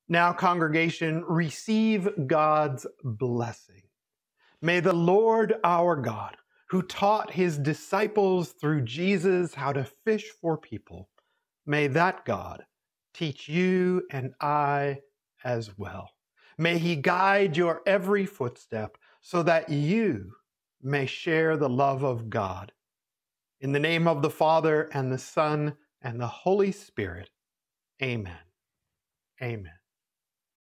Now, congregation, receive God's blessing. May the Lord our God, who taught his disciples through Jesus how to fish for people, may that God teach you and I as well. May he guide your every footstep so that you may share the love of God. In the name of the Father and the Son and the Holy Spirit, amen. Amen.